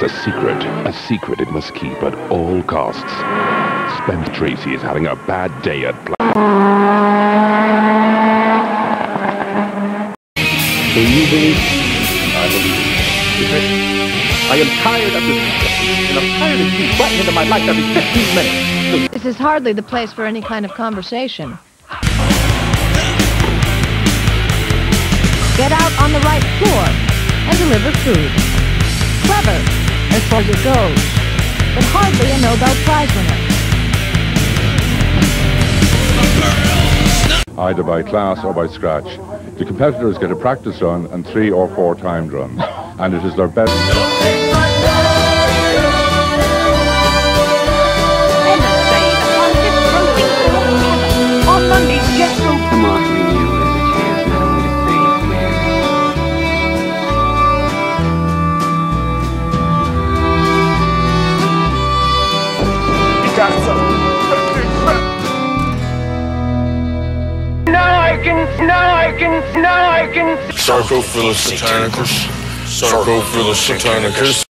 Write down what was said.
A secret it must keep at all costs. Spence Tracy is having a bad day at Do you believe? I believe. I am tired of this, and I'm tired of you butting into my life every 15 minutes. This is hardly the place for any kind of conversation. Get out on the right floor and deliver food. Clever, as far as it goes, but hardly a Nobel Prize winner. Either by class or by scratch. The competitors get a practice run and 3 or 4 timed runs, and it is their best. On Monday, get through. I'm offering you as a chance not only to fade from You got something. Sarco for the Satanicus. Sarco for the Satanicus.